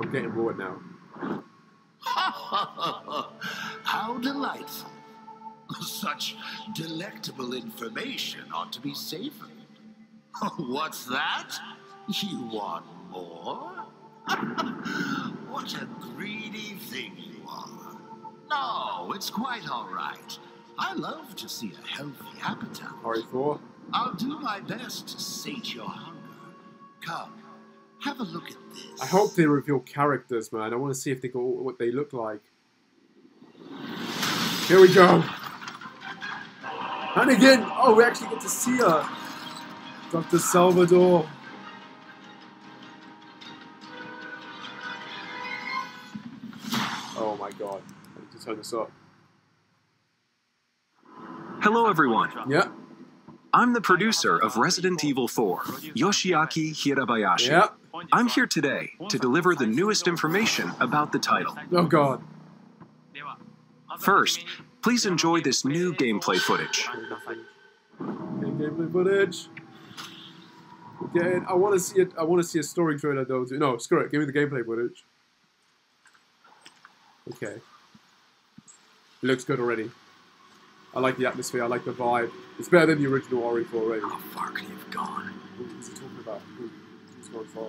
I'm getting bored now. How delightful. Such delectable information ought to be savored. What's that? You want more? What a greedy thing you are. No, it's quite all right. I love to see a healthy appetite. RE4. I'll do my best to sate your hunger. Come, have a look at this. I hope they reveal characters, man. I want to see if they go what they look like. Here we go. And again, oh, we actually get to see her. Dr. Salvador. Oh my god. I need to turn this up. Hello, everyone. Yeah. I'm the producer of Resident Evil 4, Yoshiaki Hirabayashi. Yeah. I'm here today to deliver the newest information about the title. Oh god. First, please enjoy this new gameplay footage. Okay, gameplay footage. Again, I want to see it. I want to see a story trailer though. No, screw it. Give me the gameplay footage. Okay. It looks good already. I like the atmosphere. I like the vibe. It's better than the original RE4 already. How far could he have gone? What's he talking about? Who's going far?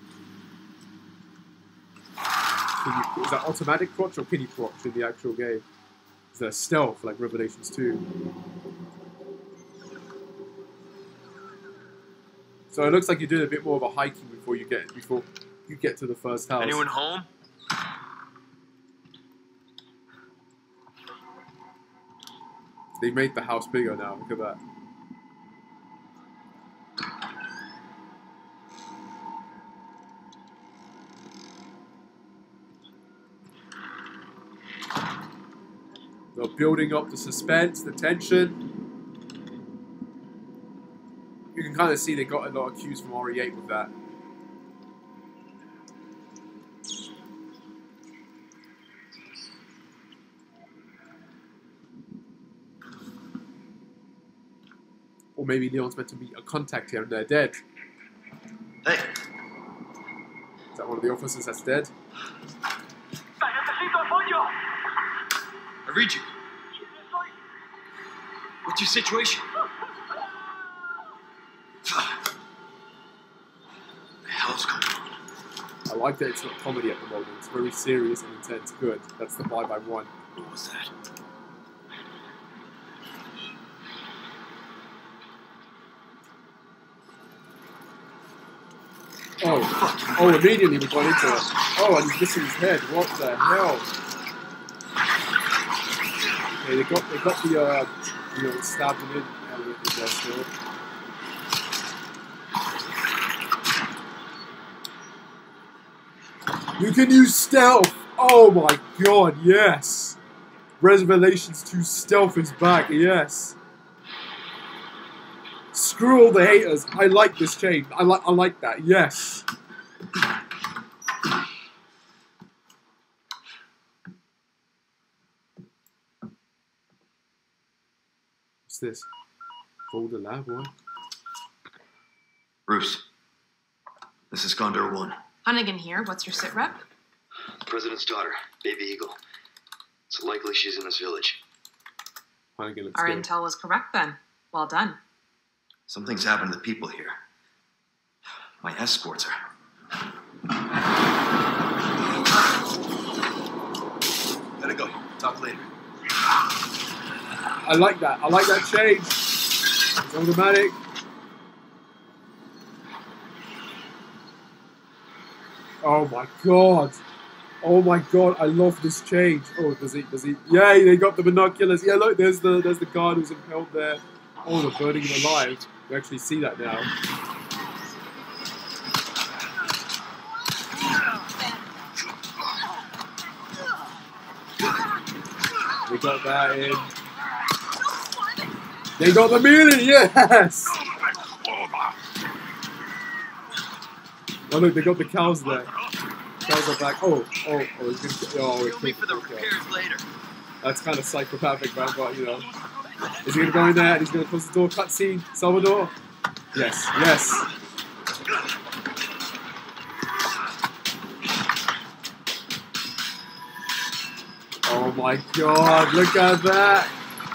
Is that automatic crotch or can you crotch in the actual game? Is there stealth like Revelations 2? So it looks like you're doing a bit more of a hiking before you get to the first house. Anyone home? They made the house bigger now. Look at that. They're building up the suspense, the tension. You can kind of see they got a lot of cues from RE8 with that. Or maybe Leon's meant to be a contact here and they're dead. Hey. Is that one of the officers that's dead? I read you. What's your situation? What the hell's going on? I like that it's not comedy at the moment. It's very serious and intense. Good. That's the vibe I want. What was that? Oh, immediately we got into it. Oh, and he's missing his head. What the hell? Okay, they got the stabbed him in element in there still. You can use stealth! Oh my god, yes! Revelations 2 stealth is back, yes! Screw all the haters. I like this change. I like that. Yes. What's this? Folder lab one. Bruce. This is Condor 1. Hunnigan here. What's your sit rep? The president's daughter, Baby Eagle. It's likely she's in this village. Our intel was correct then. Well done. Something's happened to the people here. My escorts are... Gotta go. Talk later. I like that. I like that change. It's automatic. Oh my god. Oh my god, I love this change. Oh, does he? Yay, they got the binoculars. Yeah, look, there's the guard who's impaled there. Oh, they're burning him alive. We actually see that now. We got that in. They got the meaning, yes! Oh look, they got the cows there. Cows are back. Oh, it's gonna, Kill me for the repairs later. That's kind of psychopathic, man, but you know. Is he gonna go in there and he's gonna close the door? Cutscene, Salvador? Yes, yes. my god, look at that!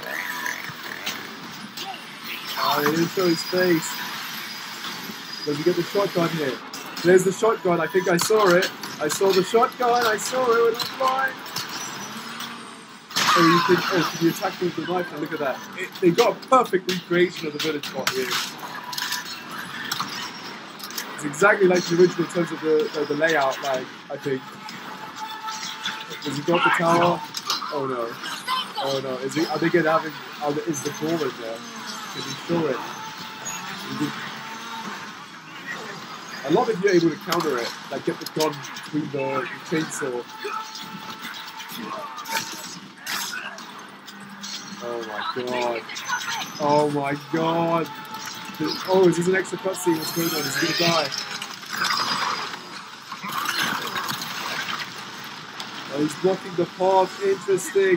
Oh, they didn't show his face. Does he get the shotgun here? There's the shotgun, I think I saw it. I saw the shotgun, I saw it when it was flying. Oh, can you attack with the knife? Now look at that. They got a perfect recreation of the village spot here. It's exactly like the original in terms of the layout, like, I think. Has he got the tower? Oh no. Oh no. Is the door in there? Can he show it? I love if you're able to counter it, like get the gun between the chainsaw. Oh my god. Oh my god. Oh, is this an extra cutscene? What's going on? Is he gonna die? Oh, he's blocking the path. Interesting.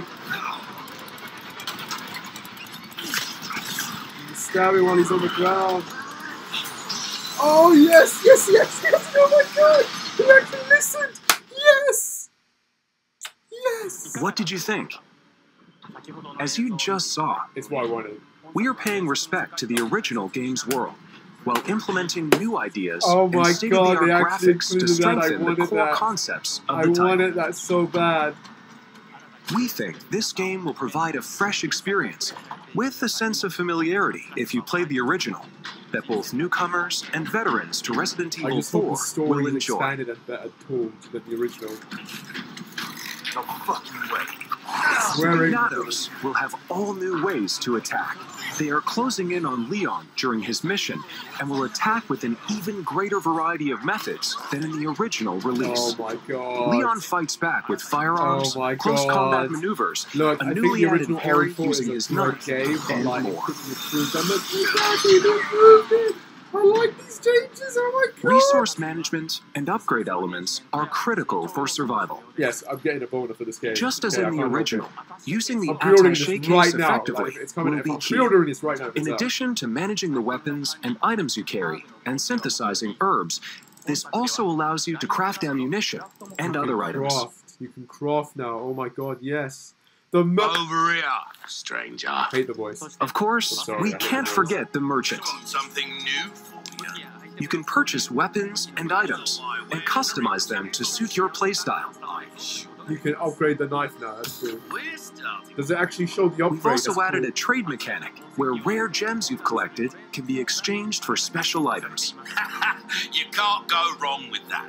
He's stabbing while he's on the ground. Oh, yes, yes, yes, yes. Oh my god. He actually listened. Yes. Yes. What did you think? As you just saw, it's what I wanted. We are paying respect to the original game's world, while implementing new ideas and state-of-the-art graphics to strengthen the core concepts of the title. I wanted that so bad. We think this game will provide a fresh experience, with a sense of familiarity if you played the original, that both newcomers and veterans to Resident Evil 4 will enjoy. Expanded and better told than the original. No fucking way. Nados will have all new ways to attack. They are closing in on Leon during his mission, and will attack with an even greater variety of methods than in the original release. Oh my god. Leon fights back with firearms, close combat maneuvers, look, a newly added parry using his knife, and more. I like these changes, oh my god! Resource management and upgrade elements are critical for survival. Yes, I'm getting a boner for this game. Just as in the original, using the attaché case effectively will be key. In addition to managing the weapons and items you carry, and synthesizing herbs, this also allows you to craft ammunition and other items. You can craft now, oh my god, yes. Over here, stranger. I hate the voice. Of course, we can't forget the merchant. Something new for you. You can purchase weapons and items, and customize them to suit your playstyle. You can upgrade the knife now, that's cool. Does it actually show the upgrade? We've also added a trade mechanic, where rare gems you've collected can be exchanged for special items. You can't go wrong with that.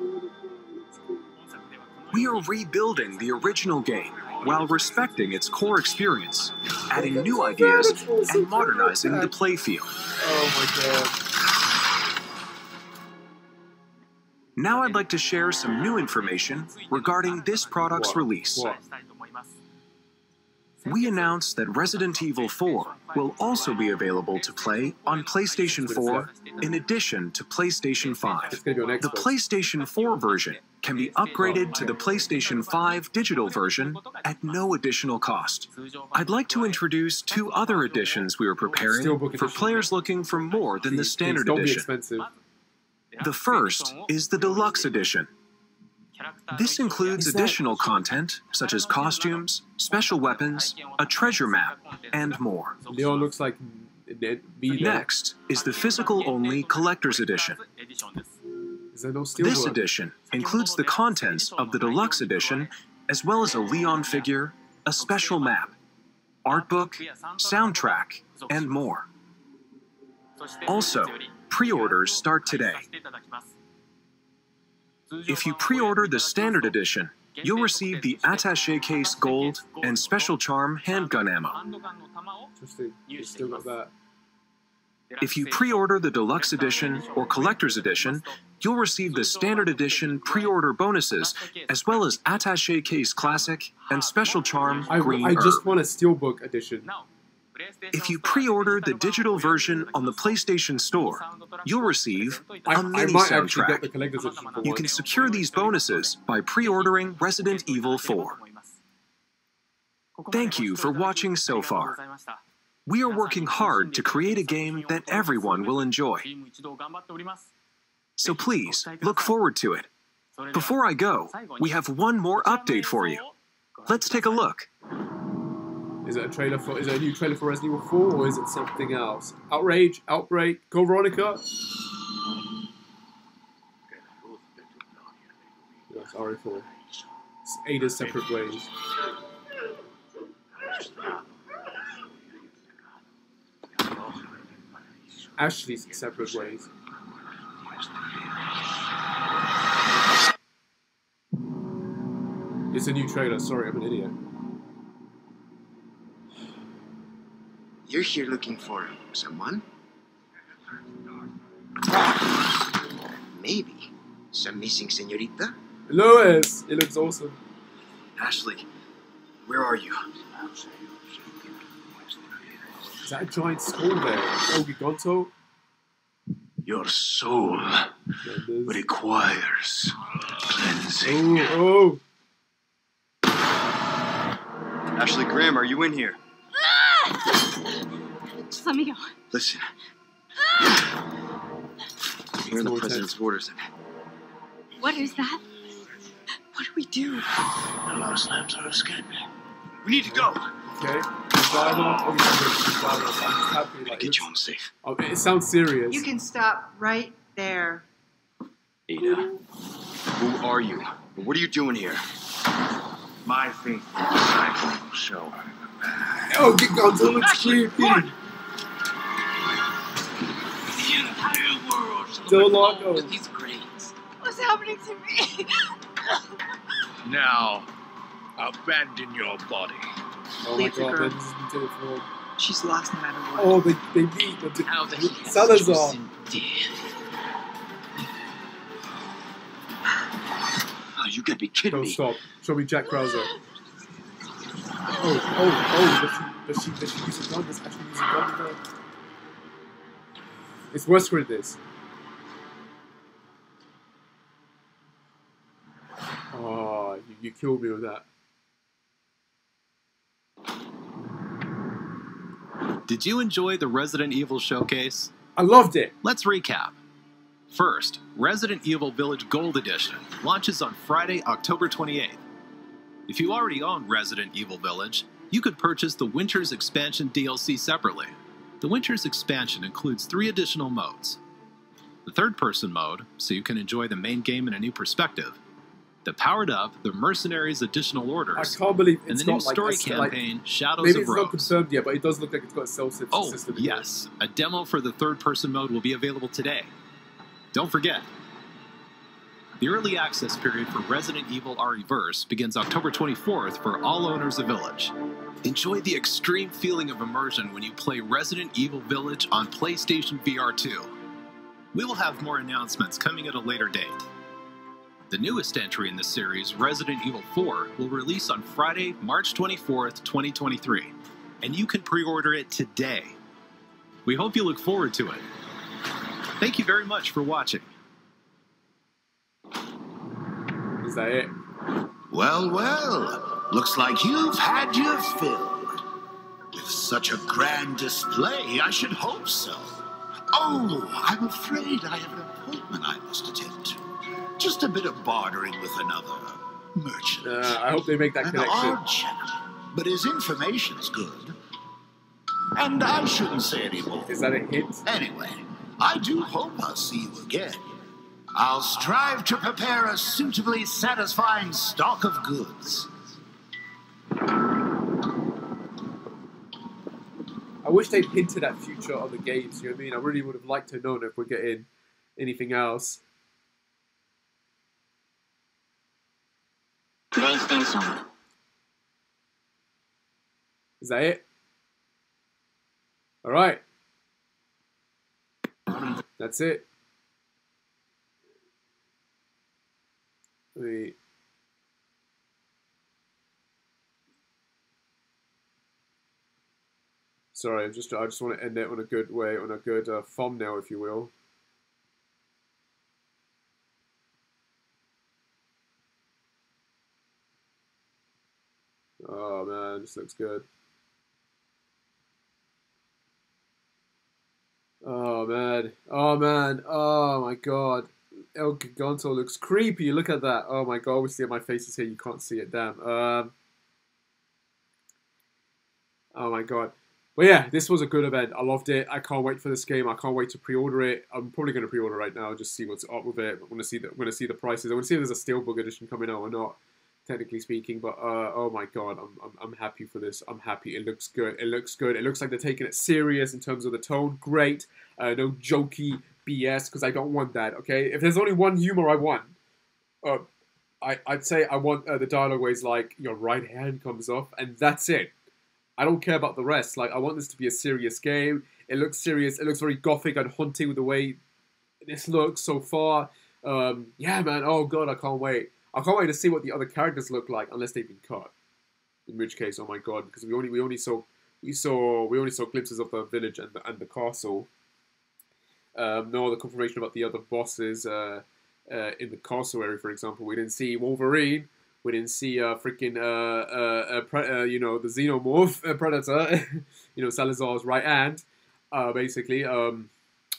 We are rebuilding the original game, while respecting its core experience, adding new ideas, and modernizing the playfield. Oh my god. Now I'd like to share some new information regarding this product's release. We announced that Resident Evil 4 will also be available to play on PlayStation 4 in addition to PlayStation 5. The PlayStation 4 version can be upgraded to the PlayStation 5 digital version at no additional cost. I'd like to introduce two other editions we are preparing for players looking for more than the standard edition. The first is the Deluxe Edition. This includes additional content, such as costumes, special weapons, a treasure map, and more. Leon looks like Next is the physical-only Collector's Edition. This edition includes the contents of the Deluxe Edition, as well as a Leon figure, a special map, art book, soundtrack, and more. Also, pre-orders start today. If you pre-order the Standard Edition, you'll receive the Attaché Case Gold and Special Charm handgun ammo. Interesting. You still got that. If you pre-order the Deluxe Edition or Collector's Edition, you'll receive the Standard Edition pre-order bonuses, as well as Attaché Case Classic and Special Charm Green I just want a Steelbook Edition. If you pre-order the digital version on the PlayStation Store, you'll receive a mini soundtrack. You can secure these bonuses by pre-ordering Resident Evil 4. Thank you for watching so far. We are working hard to create a game that everyone will enjoy. So please, look forward to it. Before I go, we have one more update for you. Let's take a look. Is it a trailer for? Is it a new trailer for Resident Evil 4, or is it something else? Outrage, Outbreak, Go Veronica. That's RE4. It's Ada's Separate Ways. Ashley's Separate Ways. It's a new trailer. Sorry, I'm an idiot. You're here looking for someone? Maybe. Some missing señorita? Lois! It looks awesome. Ashley, where are you? Is that a giant skull there? Oh, Giganto? Your soul requires cleansing. Oh, Ashley Graham, are you in here? Just let me go. Listen. We're in the president's orders. What is that? What do we do? The last lamps are escaping. We need to go. okay. Like, Get you home safe. oh, it sounds serious. You can stop right there. Ada, who are you? What are you doing here? My faith disciples will show her. Oh, Giganto looks creepy. The entire world Still Loco. These grades. What's happening to me? Now, abandon your body. Oh my Leave the god, girl. man, this is beautiful. She's lost no matter what. Oh, they beat the Now that he has Salazar. chosen death. Oh, you gotta be kidding Don't me. stop. Show me Jack Krauser. Oh, does she use a gun? Does Ashley use a gun? It's Wesker in this. Oh, you killed me with that. Did you enjoy the Resident Evil showcase? I loved it. Let's recap. First, Resident Evil Village Gold Edition launches on Friday, October 28th. If you already own Resident Evil Village, you could purchase the Winter's Expansion DLC separately. The Winter's Expansion includes 3 additional modes. The third-person mode, so you can enjoy the main game in a new perspective. The Powered Up, the Mercenaries Additional I Orders, can't believe and it's the new got story like, campaign, Shadows maybe of it's not Rose. confirmed yet, but it does look like it's got a self-system. Oh, in it. yes. A demo for the third-person mode will be available today. Don't forget, the early access period for Resident Evil ReVerse begins October 24th for all owners of Village. Enjoy the extreme feeling of immersion when you play Resident Evil Village on PlayStation VR 2. We will have more announcements coming at a later date. The newest entry in the series, Resident Evil 4, will release on Friday, March 24th, 2023, and you can pre-order it today. We hope you look forward to it. Thank you very much for watching. Is that it? Well, well. Looks like you've had your fill. With such a grand display, I should hope so. Oh, I'm afraid I have an appointment I must attend to. Just a bit of bartering with another merchant. I hope they make that An connection. odd chap, but his information's good. And I shouldn't say any more. Is that a hint? Anyway, I do hope I'll see you again. I'll strive to prepare a suitably satisfying stock of goods. I wish they'd hinted at future of the games, you know what I mean? I really would have liked to know if we're getting anything else. PlayStation. Is that it? Alright. That's it. Wait. Sorry, I just want to end it on a good way, on a good thumbnail, if you will. Oh man, this looks good. Oh man, oh man, oh my god. El Giganto looks creepy, look at that. Oh my god, obviously my face is here, you can't see it, damn. Oh my god. But yeah, this was a good event. I loved it. I can't wait for this game. I can't wait to pre-order it. I'm probably going to pre-order right now, just see what's up with it. I'm going to see the prices. I want to see if there's a Steelbook edition coming out or not, technically speaking. But oh my god, I'm happy for this. I'm happy. It looks good. It looks good. It looks like they're taking it serious in terms of the tone. Great. No jokey BS, because I don't want that. Okay, if there's only one humor I want, I'd say I want the dialogue where it's like your right hand comes off, and that's it. I don't care about the rest. Like, I want this to be a serious game. It looks serious. It looks very gothic and haunting with the way this looks so far. Yeah, man. Oh god, I can't wait. I can't wait to see what the other characters look like, unless they've been cut. In which case, oh my god, because we only saw glimpses of the village and the castle. No other confirmation about the other bosses in the castle area, for example. We didn't see Wolverine. We didn't see freaking you know, the xenomorph predator, you know, Salazar's right hand, basically. I'm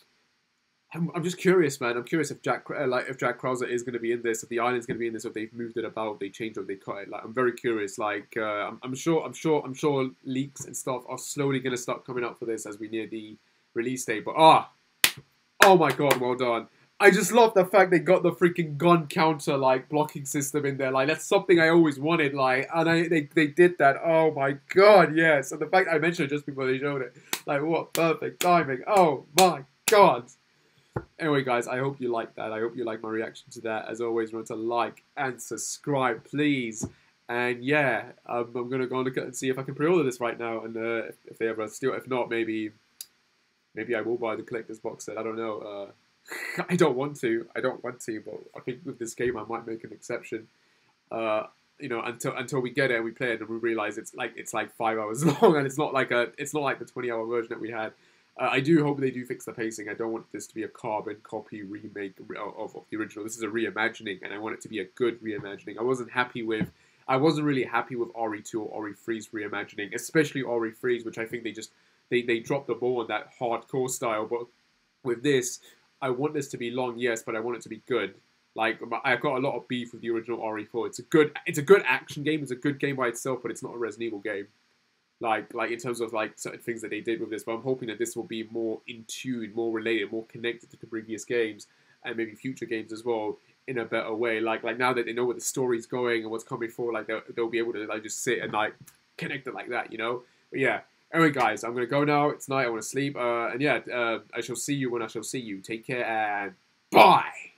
just curious, man. I'm curious if Jack Krauser is going to be in this, if the island's going to be in this, if they've moved it about, they changed it, or they cut it. Like, I'm very curious. Like, I'm sure leaks and stuff are slowly going to start coming out for this as we near the release date. But oh my god, well done. I just love the fact they got the freaking gun counter, like, blocking system in there. Like, that's something I always wanted, like, and they did that. Oh my god, yes. And the fact I mentioned it just before they showed it. Like, what perfect timing. Oh my god. Anyway, guys, I hope you liked that. I hope you liked my reaction to that. As always, remember to like and subscribe, please. And yeah, I'm going to go and look at and see if I can pre-order this right now. And if they ever steal, if not, maybe I will buy the collector's box set. I don't know. I don't want to, but I think with this game I might make an exception. You know, until we get it and we play it and we realize it's like 5 hours long, and it's not like the 20-hour version that we had. I do hope they do fix the pacing. I don't want this to be a carbon copy remake of the original. This is a reimagining, and I want it to be a good reimagining. I wasn't really happy with RE2 or RE3's reimagining, especially RE3's, which I think they dropped the ball on that hardcore style. But with this, I want this to be long, yes, but I want it to be good. Like, I've got a lot of beef with the original RE4. It's a good action game. It's a good game by itself, but it's not a Resident Evil game. Like in terms of like certain things that they did with this. But I'm hoping that this will be more in tune, more related, more connected to the previous games, and maybe future games as well, in a better way. Like now that they know where the story's going and what's coming forward, like they'll be able to like just sit and like connect it like that, you know. But yeah. Anyway, guys, I'm gonna go now. It's night. I want to sleep. And yeah, I shall see you when I shall see you. Take care and bye.